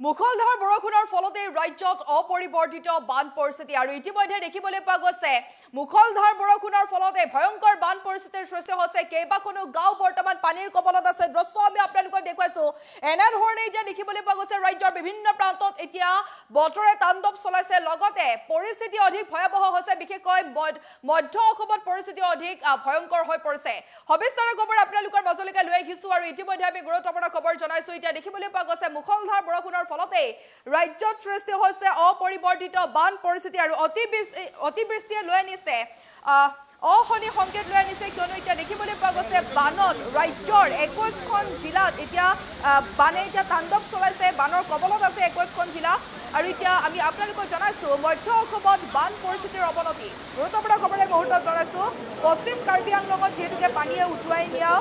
মুখলধাৰ বৰষুণৰ ফলতে ৰাজ্যত অপৰিৱৰ্তিত বান পৰিস্থিতি আৰু ইতিমধ্যে দেখিবলৈ পোৱা গৈছে মুখলধাৰ বৰষুণৰ ফলতে ভয়ংকৰ বান পৰিস্থিতিৰ সৃষ্টি হৈছে কেইবাখনো গাঁও বৰ্তমান পানীৰ কবলত আছে দৃশ্য আমি আপোনালোকক দেখুৱাইছো এনে ধৰণে এতিয়া দেখিবলৈ পোৱা গৈছে ৰাজ্যৰ বিভিন্ন প্ৰান্তত এতিয়া বতৰে তাণ্ডৱ চলাইছে লগতে পৰিস্থিতি অধিক ভয়াৱহ হৈছে বিশেষকৈ মধ্য অসমত পৰিস্থিতি অধিক ভয়ংকৰ হৈ পৰিছে সবিস্তাৰ খবৰ আপোনালোকৰ মাজলৈকে লৈ আহিছো আৰু ইতিমধ্যে আমি গুৰুত্বপূৰ্ণ খবৰ জনাইছো এতিয়া দেখিবলৈ পোৱা গৈছে মুখলধাৰ বৰষুণৰ ফলতে ৰাজ্যত সৃষ্টি হৈছে অপৰিৱৰ্তিত বান পৰিস্থিতি আৰু অতিবৃষ্টিয়ে লৈ আনিছে অহনি সংকেত লৈ আনিছে কিয়নো এতিয়া দেখিবলৈ পোৱা গৈছে বানত ৰাজ্যৰ 21খন জিলাত এতিয়া বানে এতিয়া তাণ্ডৱ চলাইছে বানৰ কবলত আছে 21খন জিলা আৰু এতিয়া আমি আপোনালোকক জনাইছো মধ্য অসমত বান পৰিস্থিতিৰ অৱনতি গুৰুত্বপূৰ্ণ খবৰে মুহূৰ্তত জনাইছো পশ্চিম কাৰ্বি আংলঙত যিহেতুকে পানীয়ে উটুৱাই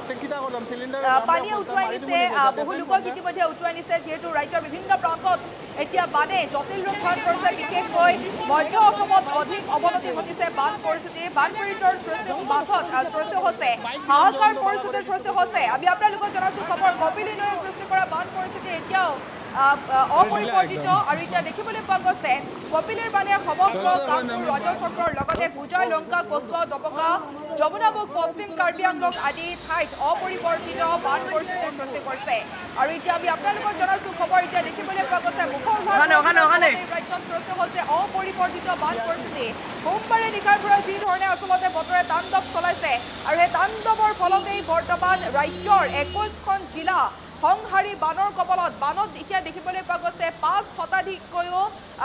নিছে বহু লোকক ইতিমধ্যে উটুৱাই নিছে যিহেতু ৰাজ্যৰ বিভিন্ন প্ৰান্তত এতিয়া বানে জটিল ৰূপ ধাৰণ কৰিছে বিশেষকৈ মধ্য অসমত অধিক অৱনতি ঘটিছে বান পৰিস্থিতি বানপীড়িতৰ সৃষ্টি হৈছে হাহাকাৰ পৰিস্থিতিৰ সৃষ্টি হৈছে আমি আপোনালোকক জনাইছো খবৰ কপিলী নৈয়ে সৃষ্টি কৰা বান পৰিস্থিতি এতিয়াও অপৰিৱৰ্তিত আৰু এতিয়া দেখিবলৈ পোৱা গৈছে কপিলীৰ বানে সমগ্ৰ কামপুৰ ৰাজচক্ৰৰ লগতে পূজাই লংকা কচুৱা দপকা যমুনামুখ পশ্চিম কাৰ্বি আংলং আদি ঠাইত অপৰিৱৰ্তিত বান পৰিস্থিতিৰ সৃষ্টি কৰিছে আৰু এতিয়া আমি আপোনালোকক জনাইছো খবৰ এতিয়া দেখিবলৈ পোৱা গৈছে মুখলধাৰ ৰাজ্যত সৃষ্টি হৈছে অপৰিৱৰ্তিত বান পৰিস্থিতি সোমবাৰে নিশাৰ পৰা যি ধৰণে আচলতে বতৰে তাণ্ডৱ চলাইছে আৰু সেই তাণ্ডৱৰ ফলতেই বৰ্তমান ৰাজ্যৰ 21খন জিলা সংহাৰী বানৰ কবলত বানত এতিয়া দেখিবলৈ পোৱা গৈছে 5শতাধিককৈও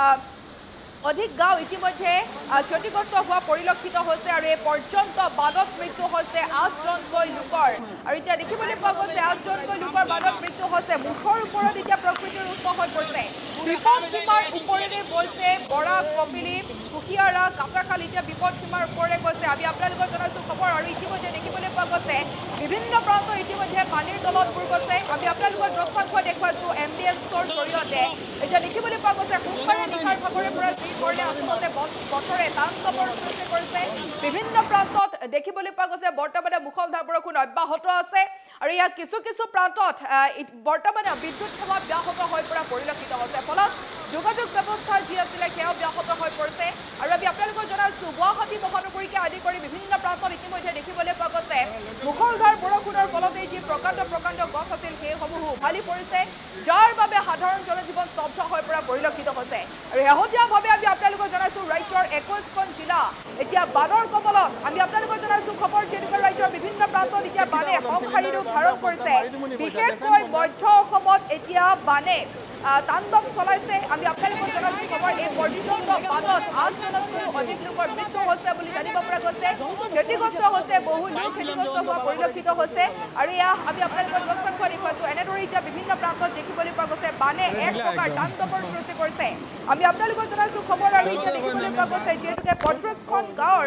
অধিক গাঁও ইতিমধ্যে ক্ষতিগ্ৰস্ত হোৱা পৰিলক্ষিত হৈছে আৰু এই পৰ্যন্ত বানত মৃত্যু হৈছে 8জনকৈ লোকৰ আৰু এতিয়া দেখিবলৈ পোৱা গৈছে 8জনকৈ লোকৰ বানত মৃত্যু হৈছে মুঠৰ ওপৰত এতিয়া প্ৰকৃতিৰ উচ্চ হৈ পৰিছে বিপদ সীমাৰ ওপৰেৰে গৈছে বৰাক কপিলী কুকিয়াৰা কাটাখাল এতিয়া বিপদ সীমাৰ ওপৰেৰে গৈছে আমি আপোনালোকক জনাইছো খবৰ আৰু ইতিমধ্যে দেখিবলৈ পোৱা গৈছে বিভিন্ন প্ৰান্ত ইতিমধ্যে পানীৰ তলত বুৰ গৈছে আমি আপোনালোকক দৃশ্যাংশ দেখুৱাইছো এম্বিয়েন্সৰ জৰিয়তে এতিয়া দেখিবলৈ পোৱা গৈছে সোমবাৰে নিশাৰ ভাগৰে পৰা যি ধৰণে আচলতে বতৰে তাণ্ডৱৰ সৃষ্টি কৰিছে বিভিন্ন প্ৰান্তত দেখিবলৈ পোৱা গৈছে বৰ্তমানে মুখলধাৰ বৰষুণ অব্যাহত আছে আৰু ইয়াৰ কিছু কিছু প্ৰান্তত বৰ্তমানে বিদ্যুৎ সেৱা ব্যাহত হৈ পৰা পৰিলক্ষিত হৈছে ফলত যোগাযোগ ব্যৱস্থা যি আছিলে সেয়াও ব্যাহত হৈ পৰিছে আৰু আমি আপোনালোকক জনাইছো গুৱাহাটী মহানগৰীকে আদি কৰি বিভিন্ন প্ৰান্তত ইতিমধ্যে দেখিবলৈ পোৱা গৈছে মুখলধাৰ বৰষুণৰ ফলতে যি প্ৰকাণ্ড গছ আছিল সেইসমূহ উভালি পৰিছে যাৰ বাবে সাধাৰণ জনজীৱন স্তব্ধ হৈ পৰা পৰিলক্ষিত হৈছে আৰু শেহতীয়াভাৱে আমি আপোনালোকক জনাইছো ৰাজ্যৰ 21খন জিলা এতিয়া বানৰ কবলত আমি আপোনালোকক জনাইছো খবৰ যিহেতুকে ৰাজ্যৰ বিভিন্ন প্ৰান্তত এতিয়া বানে সংহাৰী ৰূপ ধাৰণ কৰিছে বিশেষকৈ মধ্য অসমত এতিয়া বানে তাণ্ডৱ চলাইছে আমি আপোনালোকক জনাইছো খবৰ এই পৰ্যন্ত বানত 8জনতকৈও অধিক লোকৰ মৃত্যু হৈছে বুলি জানিব পৰা গৈছে ক্ষতিগ্ৰস্ত হৈছে বহু লোক ক্ষতিগ্ৰস্ত হোৱা পৰিলক্ষিত হৈছে আৰু এয়া আমি আপোনালোকক দৃশ্যাংশ দেখুৱাইছো এনেদৰে এতিয়া বিভিন্ন প্ৰান্তত দেখিবলৈ পোৱা গৈছে বানে এক প্ৰকাৰ তাণ্ডৱৰ সৃষ্টি কৰিছে আমি আপোনালোকক জনাইছো খবৰ আৰু এতিয়া দেখিবলৈ পোৱা গৈছে যিহেতুকে 35খন গাঁৱৰ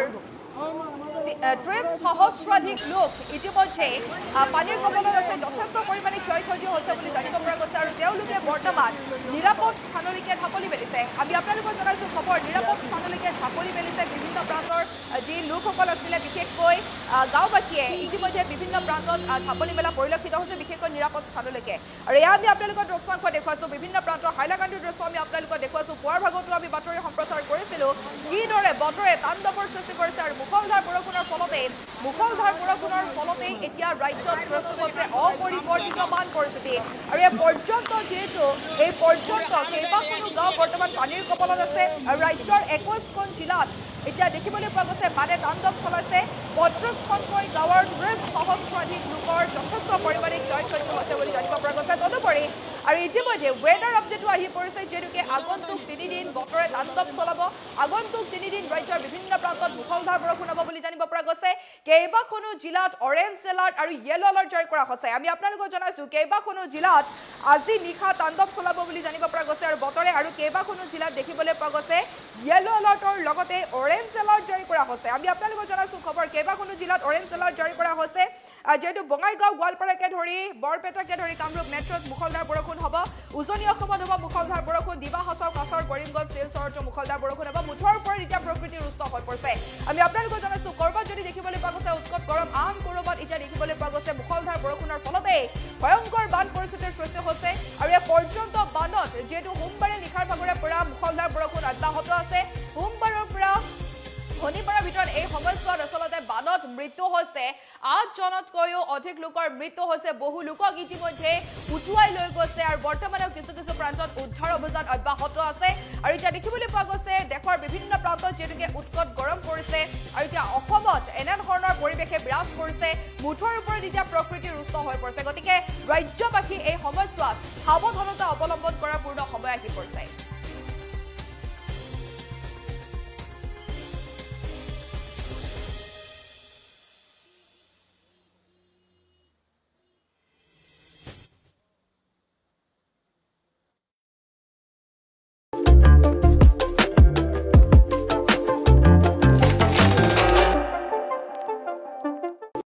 30 সহস্ৰাধিক লোক ইতিমধ্যে পানীৰ কবলত আছে যথেষ্ট পৰিমাণে ক্ষয়ক্ষতি হৈছে বুলি জানিব পৰা গৈছে আৰু তেওঁলোকে বৰ্তমান নিৰাপদ স্থানলৈকে ঢাপলি মেলিছে আমি আপোনালোকক জনাইছো খবৰ নিৰাপদ স্থানলৈকে ঢাপলি মেলিছে বিভিন্ন প্ৰান্তৰ যি লোকসকল আছিলে বিশেষকৈ গাঁওবাসীয়ে ইতিমধ্যে বিভিন্ন প্ৰান্তত ঢাপলি মেলা পৰিলক্ষিত হৈছে বিশেষকৈ নিৰাপদ স্থানলৈকে আৰু এয়া আমি আপোনালোকৰ দৃশ্যাংশ দেখুৱাইছো বিভিন্ন প্ৰান্তৰ হাইলাকান্দিৰ দৃশ্য আমি আপোনালোকক দেখুৱাইছো পুৱাৰ ভাগতো আমি বাতৰি সম্প্ৰচাৰ কৰিছিলো কিদৰে বতৰে তাণ্ডৱৰ সৃষ্টি কৰিছে আৰু মুখলধাৰ বৰষুণৰ ফলতে এতিয়া ৰাজ্যত সৃষ্টি হৈছে অপৰিৱৰ্তিত বান পৰিস্থিতি আৰু এই পৰ্যন্ত যিহেতু কেইবাখনো গাঁও বৰ্তমান পানীৰ কবলত আছে আৰু ৰাজ্যৰ 21খন জিলাত এতিয়া দেখিবলৈ পোৱা গৈছে বানে তাণ্ডৱ চলাইছে 35খনকৈ গাঁৱৰ 30 সহস্ৰাধিক লোকৰ যথেষ্ট পৰিমাণে ক্ষয়ক্ষতি হৈছে বুলি জানিব পৰা গৈছে তদুপৰি আৰু ইতিমধ্যে ৱেডাৰ আপডেটো আহি পৰিছে যিহেতুকে আগন্তুক 3 দিন বতৰে তাণ্ডৱ চলাব আগন্তুক 3 দিন ৰাজ্যৰ বিভিন্ন প্ৰান্তত মুখলধাৰ বৰষুণ হ'ব বুলি জানিব পৰা গৈছে কেইবাখনো জিলাত অৰেঞ্জ এলাৰ্ট আৰু য়েলো এলাৰ্ট জাৰি কৰা হৈছে আমি আপোনালোকক জনাইছো কেইবাখনো জিলাত আজি নিশা তাণ্ডৱ চলাব বুলি জানিব পৰা গৈছে আৰু বতৰে আৰু কেইবাখনো জিলাত দেখিবলৈ পোৱা গৈছে য়েলো এলাৰ্টৰ লগতে অৰেঞ্জ এলাৰ্ট জাৰি কৰা হৈছে আমি আপোনালোকক জনাইছো খবৰ কেইবাখনো জিলাত অৰেঞ্জ এলাৰ্ট জাৰি কৰা হৈছে যেহেতু বঙাইগাঁও গোৱালপাৰাকে ধৰি বৰপেটাকে ধৰি কামৰূপ মেট্ৰত মুখলধাৰ বৰষুণ হ'ব উজনি অসমত হ'ব মুখলধাৰ বৰষুণ ডিমা হাছাও কাছাৰ কৰিমগঞ্জ শিলচৰতো মুখলধাৰ বৰষুণ হ'ব মুঠৰ ওপৰত এতিয়া প্ৰকৃতিৰ উচ্চ হৈ পৰিছে আমি আপোনালোকক জনাইছো কৰবাত যদি দেখিবলৈ পোৱা গৈছে উৎকট গৰম আন কৰবাত এতিয়া দেখিবলৈ পোৱা গৈছে মুখলধাৰ বৰষুণৰ ফলতে ভয়ংকৰ বান পৰিস্থিতিৰ সৃষ্টি হৈছে আৰু এই পৰ্যন্ত বানত যেহেতু সোমবাৰে নিশাৰ ভাগৰে পৰা মুখলধাৰ বৰষুণ অব্যাহত আছে সোমবাৰৰ পৰা শনিবাৰৰ ভিতৰত এই সময়ছোৱাত আচলতে বানত মৃত্যু হৈছে 8 জনতকৈও অধিক লোকৰ মৃত্যু হৈছে বহু লোকক ইতিমধ্যে উঠুৱাই লৈ গৈছে আৰু বৰ্তমানেও কিছু প্ৰান্তত উদ্ধাৰ অভিযান অব্যাহত আছে আৰু এতিয়া দেখিবলৈ পোৱা গৈছে দেশৰ বিভিন্ন প্ৰান্তত যেনেকৈ উৎকট গৰম পৰিছে আৰু এতিয়া অসমত এনে ধৰণৰ পৰিৱেশে বিৰাজ কৰিছে মুঠৰ ওপৰত এতিয়া প্ৰকৃতি ৰুষ্ট হৈ পৰিছে গতিকে ৰাজ্যবাসী এই সময়ছোৱাত সাৱধানতা অৱলম্বন কৰাৰ পূৰ্ণ সময় আহি পৰিছে